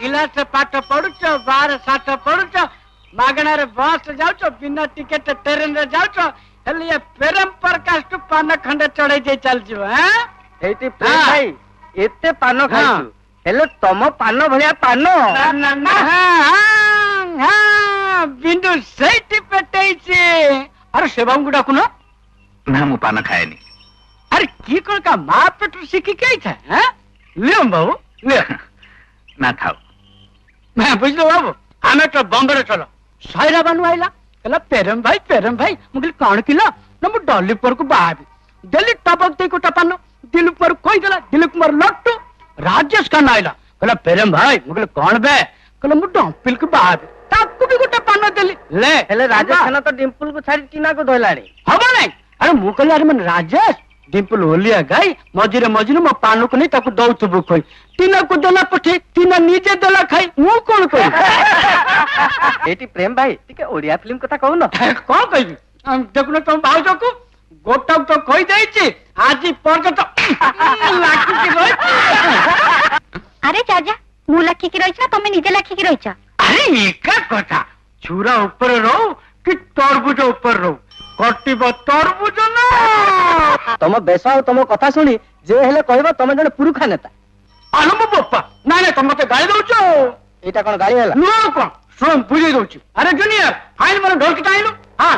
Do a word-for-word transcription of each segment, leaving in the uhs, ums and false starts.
class पाठ पढ़ुच बार साठ पढ़ुच मागणार बस जाऊच बिना टिकेट ट्रेन रे जाऊच हेले ये प्रेम प्रकाश टू पान खंड चढ़े जे चल जो हैं एटी प्रेम भाई एते पान खाइछु हेले तम पान भलिया पान ना ना ना हां हां बिंदु सेठी पेटै छे अरे सेवांग डाकू ना ना मु पान खाएनी अरे की कोन का मां पेट सिकी के था हैं ले बाबू ले ना खाओ मैं बुझलो बाबू हमें तो बॉम्बे चलो सायरा बनू आइला कहला पेरम भाई पेरम भाई मुगल कौन किला ना मु डॉली पर को बाबी दिल्ली टपक दे को टपानो दिल पर कोई दला दिल कुमार लट्टू राजेश का नाइला कहला पेरम भाई मुगल कौन बे कहला मु डंपिल को बाबी ताकू भी गोटा पानो दिल्ली ले हेले राजेश खाना तो डिंपल को छाड़ी टीना को धोलाणी हबो नहीं अरे मु कहला अरे मन राजेश डिंपल ओलिया गाई मझिरे मझिरे मो पानो को नहीं ताकू दउथबु कोई टीना को देला पठे टीना नीचे देला खाई मु कोन कोई एटी प्रेम भाई टिके ओडिया फिल्म कथा कहू न कोन कहिबी हम देखुन तुम भाउजो को गोटा तो कहि देई छी आज पर्यंत लाखी की रही अरे चाचा मु लाखी की रही छ तमे निजे लाखी की रही छ अरे एका कथा छुरा ऊपर रहो कि तरबुज ऊपर रहो कटिब तरबुज ना तम बेस और तम कथा सुनी जे हेले कहबो तमे जने पुरुखा नेता आलो मो पप्पा ना ना तुम मते गाली दउछो एटा कोन गाली होला नो कोन सुन बुझे दउछी अरे जूनियर आइल मन ढोल के आइलो हां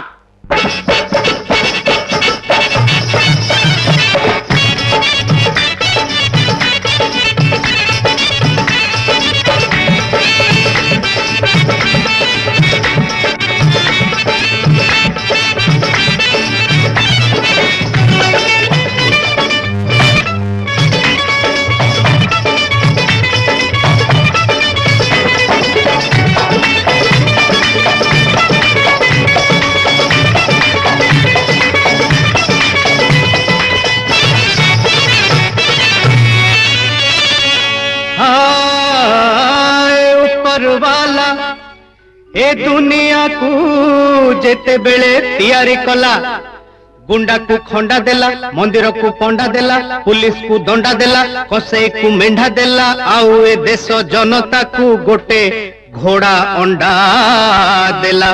वाला ए दुनिया को जेते बेले तैयारी कला गुंडा को खंडा देला मंदिर को पंडा देला पुलिस को दंडा देला कसे को मेंढा देला आउ ए देश जनता को गोटे घोड़ा अंडा देला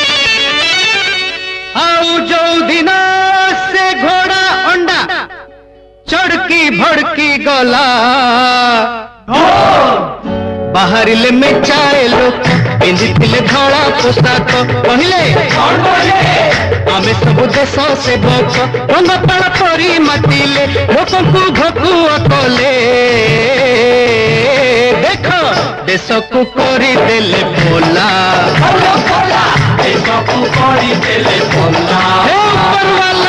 आउ जो दिन से घोड़ा अंडा चढ़की भड़की गला बाहरिले में चाहे लोक पिंधिले धड़ा पोशाक कहले आमे सब देश सेवक रंगपाल परी मातिले लोक को भकुआ कले देख देश को करी देले भोला देश को करी देले भोला हे ऊपर वाला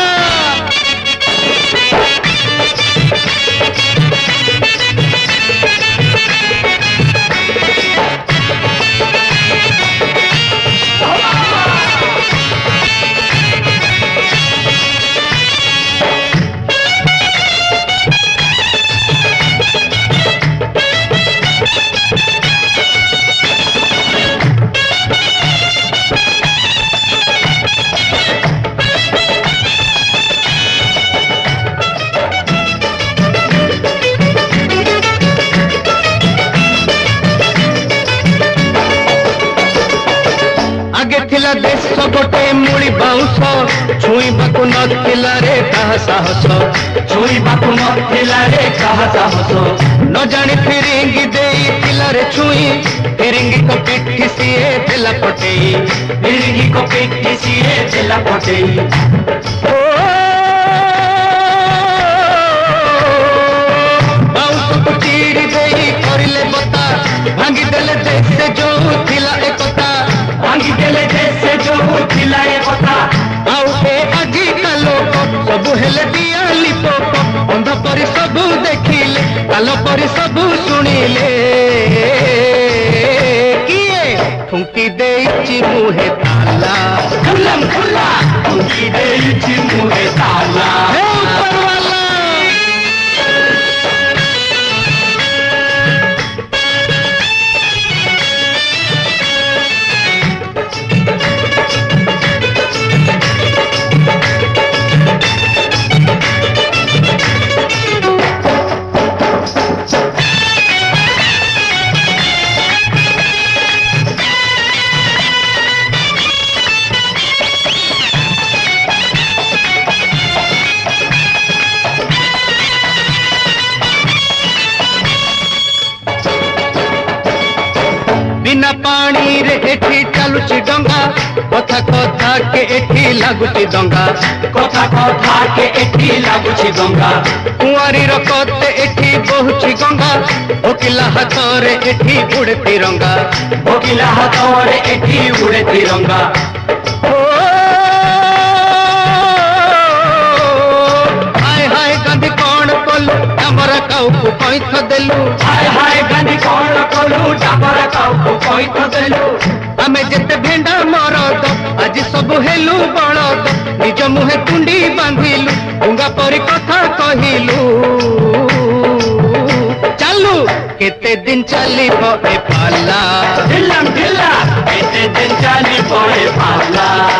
देश गोटे मूली बाउंस छुईबाकू नथिला रे कहा साहस छुईबाकू नथिला रे कहा साहस न जानी फिरिंगी देइतिला रे छुई फिरिंगी को पिठी सिए देला पटेई फिरिंगी को पिठी सिए देला पटेई बाउंस को चीरी देई करिले बता भांगी देले देश से जो थिला एकता भांगी देले जैसे जो थिला ए कथा आउ ए आजी का लोक सब हेले दिया लिपोक अंध परि सब देखिले काल परि सब सुनिले किए फुंकी देइछि मुहे ताला खुल्लम खुल्ला फुंकी देइछि मुहे ताला हे ऊपर वाला रे एठी चालुची डंगा कथा कथा के एठी लागुची दंगा कथा कथा के एठी लागुची गंगा कुआरी रो कते एठी बहुची गंगा ओकिला हाथरे एठी उड़े तिरंगा भोगिला हाथरे एठी उड़े तिरंगा हाय हाय गांधी कौन कलु डाबर काऊ पैथ देलु हाय हाय गांधी कौन कलु डाबर काऊ पैथ देलु आमे जेते भेंडा मरद आज सब हेलु बलद निज मुहे कुंडी बांधिलु डुंगा परी कथा कहिलु चालू केते दिन चलिबो ए पाला ढिल्लम ढिल्ला केते दिन चलिबो ए पाला